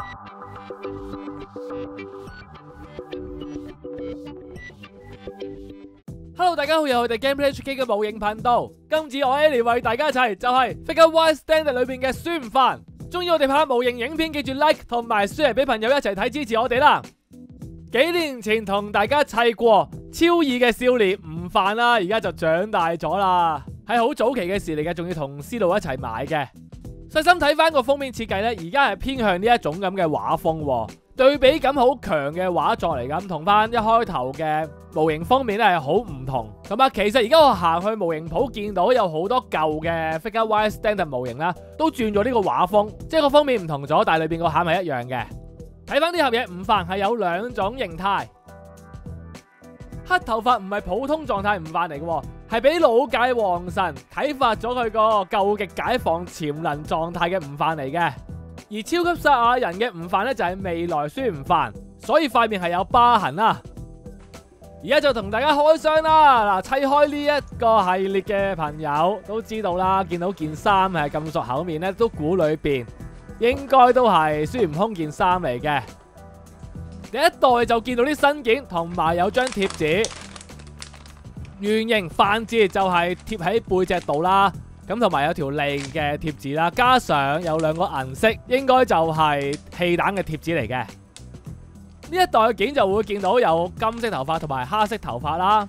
Hello， 大家好，又係我哋 Gameplay HK 嘅模型頻道。今次我 Ellie 為大家一齊就係 Figure Wise Standard 裏邊嘅孫悟飯。中意我哋拍模型影片，記住 like 同埋 share 俾朋友一齊睇，支持我哋啦。幾年前同大家砌過超異嘅少年悟飯啦，而家就長大咗啦，係好早期嘅事嚟嘅，仲要同思路一齊買嘅。細心睇翻個封面設計呢，而家係偏向呢一種咁嘅畫風，對比感好強嘅畫作嚟咁，同翻一開頭嘅模型封面咧係好唔同。咁啊，其實而家我行去模型鋪見到有好多舊嘅 Figure Wise Standard 模型啦，都轉咗呢個畫風，即係個封面唔同咗，但係裏邊個餡係一樣嘅。睇翻呢盒嘢，悟飯係有兩種形態，黑頭髮唔係普通狀態悟飯嚟嘅，係俾老界王神啟發咗佢個究極解放潛能狀態嘅悟飯嚟嘅。而超級賽亞人嘅悟飯咧就係未來孫悟飯，所以塊面係有疤痕啦。而家就同大家開箱啦！嗱，砌開呢一個系列嘅朋友都知道啦，見到件衫係咁熟口面咧，都估裏邊應該都係孫悟空件衫嚟嘅。第一代就見到啲新件，同埋有張貼紙，圓形飯字就係貼喺背脊度啦。咁同埋有條脷嘅貼紙啦，加上有兩個銀色，應該就係氣彈嘅貼紙嚟嘅。呢一代嘅件就會見到有金色頭髮同埋黑色頭髮啦。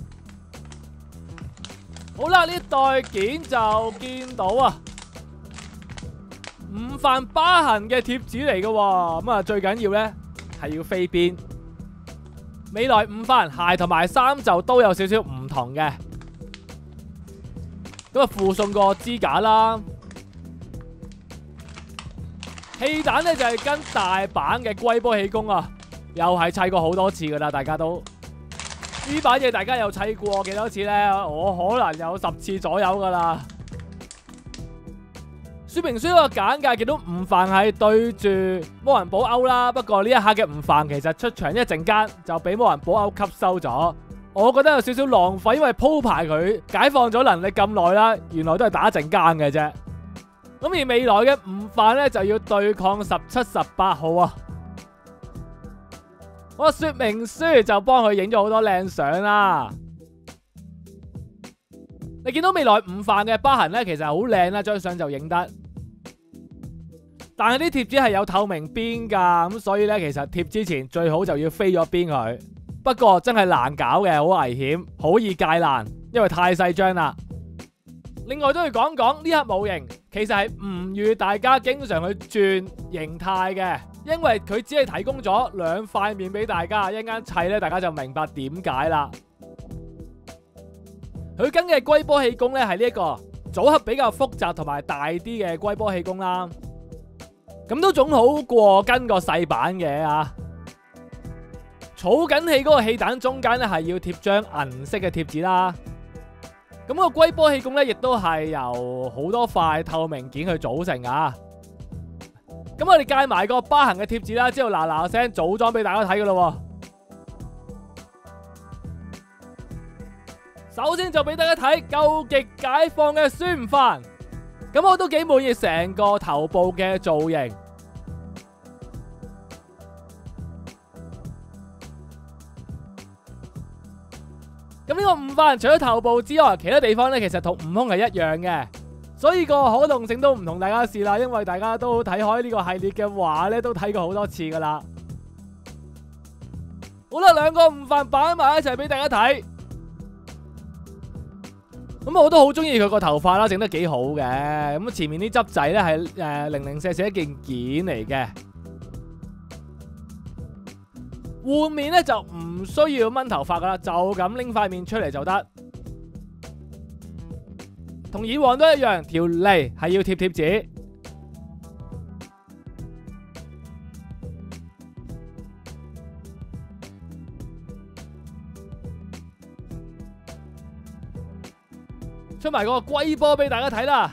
好啦，呢一代件就見到悟飯疤痕嘅貼紙嚟嘅。咁啊，最緊要呢係要飛邊。未來悟飯鞋同埋衫就都有少少唔同嘅。咁啊，附送個支架啦。氣彈咧就係跟大版嘅龜波氣功啊，又係砌過好多次噶啦，大家都呢版嘢大家有砌過幾多次呢？我可能有10次左右噶啦。說明書個簡介見到悟飯係對住魔人布歐啦，不過呢一刻嘅悟飯其實出場一陣間就俾魔人布歐吸收咗。我覺得有少少浪費，因為鋪排佢解放咗能力咁耐啦，原來都係打一陣間嘅啫。咁而未來嘅悟飯咧就要對抗17、18號啊！我說明書就幫佢影咗好多靚相啦。你見到未來悟飯嘅疤痕咧，其實好靚啦，張相就影得。但係啲貼紙係有透明邊噶，咁所以咧其實貼之前最好就要飛咗邊佢。不過真係難搞嘅，好危險，好易戒爛，因為太細張啦。另外都要講講呢盒模型，其實係唔預大家經常去轉形態嘅，因為佢只係提供咗兩塊面俾大家，一陣間砌咧，大家就明白點解啦。佢跟嘅龜波氣功咧係呢一個組合比較複雜同埋大啲嘅龜波氣功啦，咁都總好過跟個細版嘅啊。儲緊氣嗰個氣彈中間咧係要貼張銀色嘅貼紙啦。咁個龜波氣功咧亦都係由好多塊透明件去組成啊。咁我哋介埋個疤痕嘅貼紙啦，之後嗱嗱聲組裝俾大家睇噶咯。首先就俾大家睇究極解放嘅孫悟飯。咁我都幾滿意成個頭部嘅造型。咁呢個悟飯除咗頭部之外，其他地方咧其實同悟空係一樣嘅，所以個可動性都唔同大家試啦。因為大家都睇開呢個系列嘅話咧，都睇過好多次噶啦。好啦，兩個悟飯擺埋一齊俾大家睇。咁我都好中意佢個頭髮啦，整得幾好嘅。咁前面啲執仔咧係零零舍舍一件件嚟嘅。換面咧就唔需要掹頭髮噶啦，就咁拎塊面出嚟就得。同以往都一樣，條脷係要貼貼紙。出埋嗰個龜波俾大家睇啦。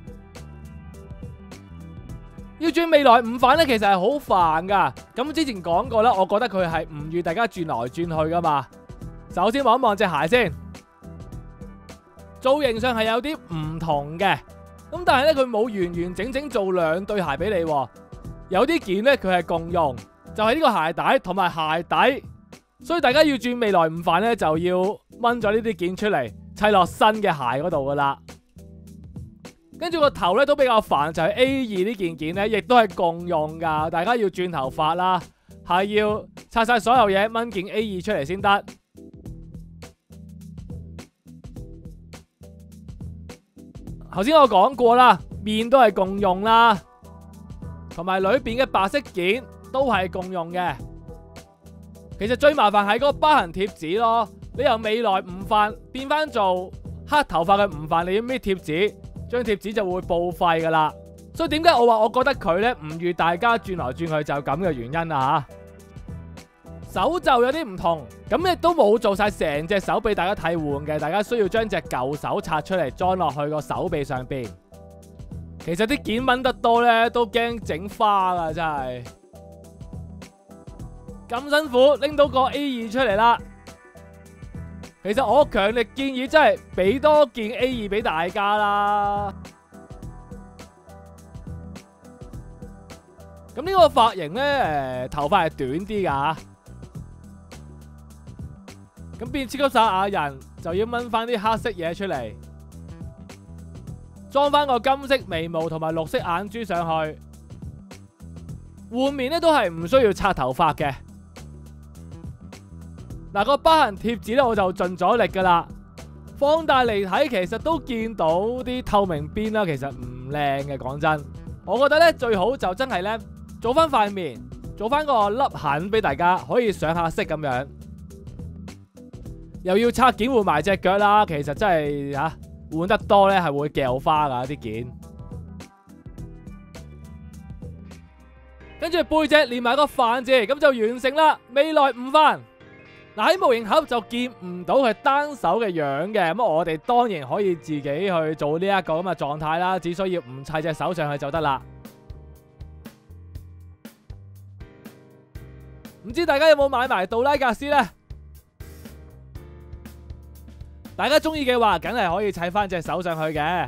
要轉未來悟飯咧，其實係好煩噶。咁之前講過啦，我覺得佢係唔預大家轉來轉去噶嘛。首先望一望隻鞋先，造型上係有啲唔同嘅。咁但係咧，佢冇完完整整做兩對鞋俾你， 有啲件咧佢係共用，就係呢個鞋帶同埋鞋底，所以大家要轉未來午飯咧就要掹咗呢啲件出嚟砌落新嘅鞋嗰度噶啦。跟住個頭咧都比較煩，就係 A2 呢件件咧亦都係共用噶，大家要轉頭髮啦，係要拆晒所有嘢掹件 A2 出嚟先得。頭先我講過啦，面都係共用啦，同埋裏邊嘅白色件都係共用嘅。其實最麻煩係嗰個疤痕貼紙咯，你由未來午飯變翻做黑頭髮嘅午飯，你要搣貼紙，張貼紙就會報廢噶啦。所以點解我話我覺得佢呢唔預大家轉來轉去就咁嘅原因啊吓。手袖有啲唔同，咁亦都冇做晒成隻手俾大家替換嘅，大家需要將隻舊手拆出嚟裝落去個手臂上邊。其實啲件掹得多呢，都驚整花噶，真係咁辛苦拎到個 A2 出嚟啦。其實我強烈建議真係俾多件 A2 俾大家啦。咁呢個髮型呢，頭髮係短啲噶。咁變超級撒亞人就要掹翻啲黑色嘢出嚟，裝翻個金色眉毛同埋綠色眼珠上去。換面咧都係唔需要拆頭髮嘅。嗱，個疤痕貼紙咧我就盡咗力噶啦，放大嚟睇其實都見到啲透明邊啦，其實唔靚嘅，講真。我覺得咧最好就真係咧做翻塊面，做翻個粒痕俾大家可以上下色咁樣。又要拆件換埋隻腳啦，其實真係吓換得多咧係會掉花噶啲件。跟住背脊連埋個飯字，咁就完成啦。未來午飯嗱，喺模型盒就見唔到佢單手嘅樣嘅，咁我哋當然可以自己去做呢一個咁嘅狀態啦，只需要唔砌隻手上去就得啦。唔知大家有冇買埋杜拉格斯呢？大家中意嘅話，梗係可以砌翻隻手上去嘅。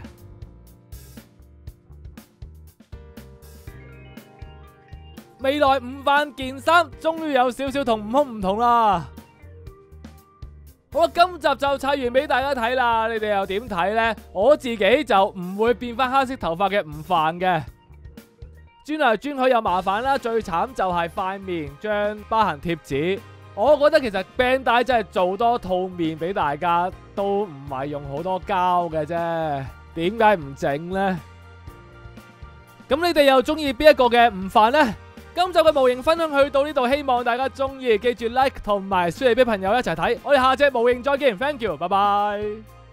未來午飯件衫終於有少少同悟空唔同啦。好啦，今集就砌完俾大家睇啦，你哋又點睇呢？我自己就唔會變翻黑色頭髮嘅午飯嘅，轉嚟轉去又麻煩啦。最慘就係塊面張疤痕貼紙。我覺得其實 Bandai 真係做多套面俾大家，都唔係用好多膠嘅啫，點解唔整呢？咁你哋又中意邊一個嘅午飯呢？今集嘅模型分享去到呢度，希望大家中意，記住 like 同埋share俾朋友一齊睇。我哋下隻模型再見 ，thank you，拜拜。